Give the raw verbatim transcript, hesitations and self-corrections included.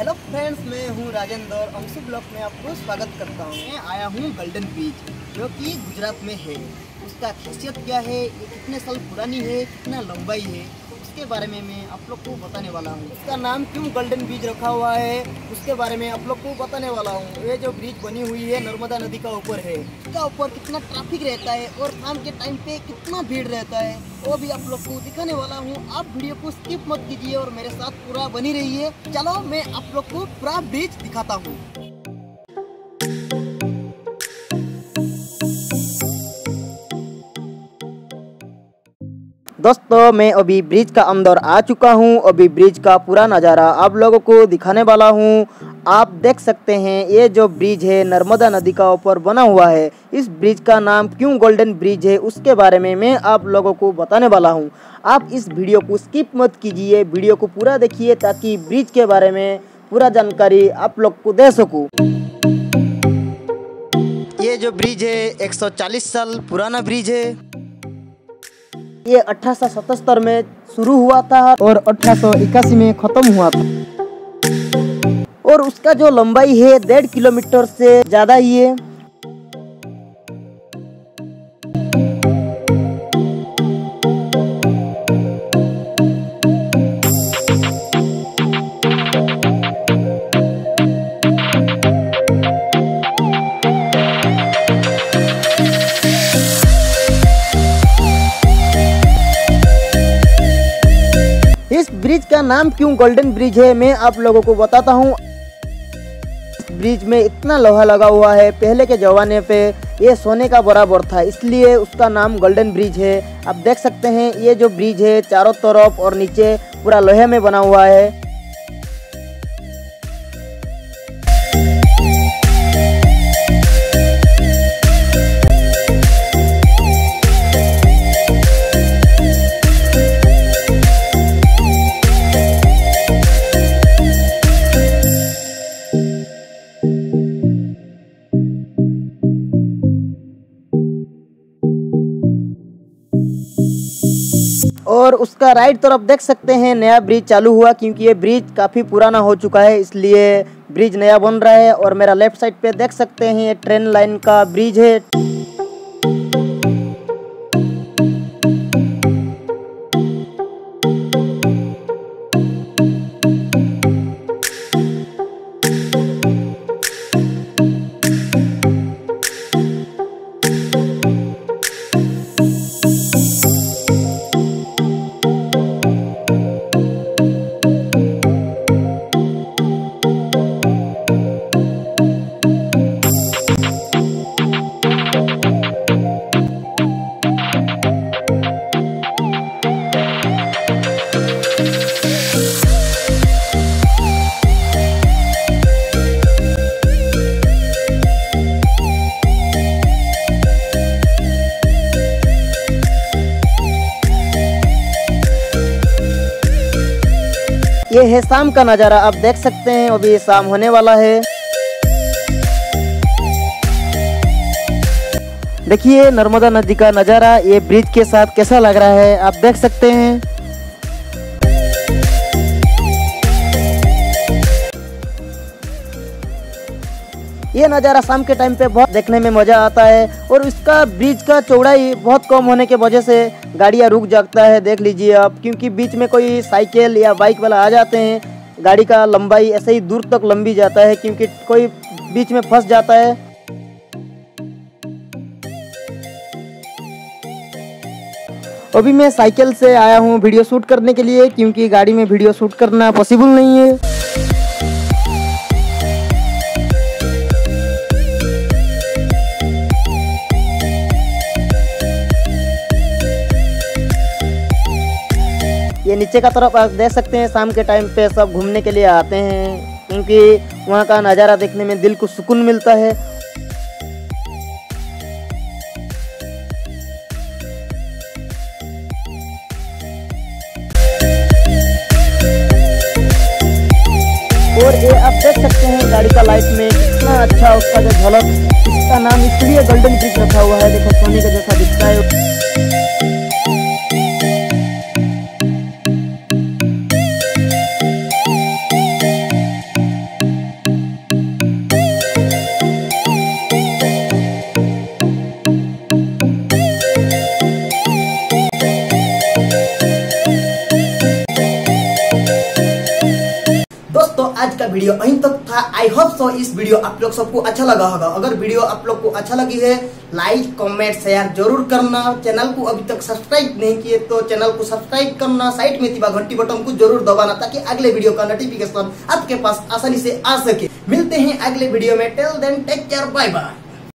Hello friends, मैं हूं राजेंद्र और अंशु ब्लॉग में आपको स्वागत करता हूं। मैं आया हूं गोल्डन ब्रिज जो कि गुजरात में है। उसका खासियत क्या है, ये कितने साल पुरानी है, कितना लंबाई है, उसके बारे में मैं आप लोग को बताने वाला हूं। उसका नाम क्यों गोल्डन ब्रिज रखा हुआ है उसके बारे में आप लोग को बताने वाला हूं। ये जो ब्रिज बनी हुई है नर्मदा नदी का ऊपर है। इसका ऊपर कितना ट्रैफिक रहता है और शाम के टाइम पे कितना भीड़ रहता है वो भी आप लोग को दिखाने वाला हूँ। आप वीडियो को स्किप मत कीजिए और मेरे साथ पूरा बनी रहिए। चलो मैं आप लोग को पूरा ब्रिज दिखाता हूँ। दोस्तों, मैं अभी ब्रिज का अंदर आ चुका हूँ। अभी ब्रिज का पूरा नज़ारा आप लोगों को दिखाने वाला हूँ। आप देख सकते हैं ये जो ब्रिज है नर्मदा नदी का ऊपर बना हुआ है। इस ब्रिज का नाम क्यों गोल्डन ब्रिज है उसके बारे में मैं आप लोगों को बताने वाला हूँ। आप इस वीडियो को स्किप मत कीजिए, वीडियो को पूरा देखिए ताकि ब्रिज के बारे में पूरा जानकारी आप लोग को दे सकूँ। ये जो ब्रिज है एक सौ चालीस साल पुराना ब्रिज है। ये अठारह सौ सतहत्तर में शुरू हुआ था और अठारह सौ इक्यासी में खत्म हुआ था और उसका जो लंबाई है डेढ़ किलोमीटर से ज़्यादा ही है। इस ब्रिज का नाम क्यों गोल्डन ब्रिज है मैं आप लोगों को बताता हूँ। ब्रिज में इतना लोहा लगा हुआ है, पहले के ज़माने पे ये सोने का बराबर था, इसलिए उसका नाम गोल्डन ब्रिज है। आप देख सकते हैं ये जो ब्रिज है चारों तरफ और नीचे पूरा लोहे में बना हुआ है। और उसका राइट तरफ देख सकते हैं नया ब्रिज चालू हुआ, क्योंकि ये ब्रिज काफ़ी पुराना हो चुका है इसलिए ब्रिज नया बन रहा है। और मेरा लेफ्ट साइड पे देख सकते हैं ये ट्रेन लाइन का ब्रिज है। ये है शाम का नज़ारा, आप देख सकते हैं अभी शाम होने वाला है। देखिए नर्मदा नदी का नज़ारा ये ब्रिज के साथ कैसा लग रहा है आप देख सकते हैं। ये नज़ारा शाम के टाइम पे बहुत देखने में मज़ा आता है और इसका ब्रिज का चौड़ाई बहुत कम होने के वजह से गाड़ियाँ रुक जाता है। देख लीजिए आप, क्योंकि बीच में कोई साइकिल या बाइक वाला आ जाते हैं, गाड़ी का लंबाई ऐसे ही दूर तक लंबी जाता है क्योंकि कोई बीच में फंस जाता है। अभी मैं साइकिल से आया हूँ वीडियो शूट करने के लिए, क्योंकि गाड़ी में वीडियो शूट करना पॉसिबल नहीं है। ये नीचे का तरफ आप देख सकते हैं, शाम के टाइम पे सब घूमने के लिए आते हैं क्योंकि वहाँ का नज़ारा देखने में दिल को सुकून मिलता है। और ये आप देख सकते हैं गाड़ी का लाइट में कितना अच्छा उसका जो झलक, इसका नाम इसलिए गोल्डन ब्रिज रखा हुआ है। देखो सोने का जैसा दिखता है। वीडियो अहीं तक था। आई होप सो इस वीडियो आप लोग सबको अच्छा लगा होगा। अगर वीडियो आप लोग को अच्छा लगी है, लाइक कमेंट शेयर जरूर करना। चैनल को अभी तक सब्सक्राइब नहीं किए तो चैनल को सब्सक्राइब करना, साइड में तिबा घंटी बटन को जरूर दबाना ताकि अगले वीडियो का नोटिफिकेशन आपके पास आसानी से आ सके। मिलते हैं अगले वीडियो में। Till then take care, bye bye.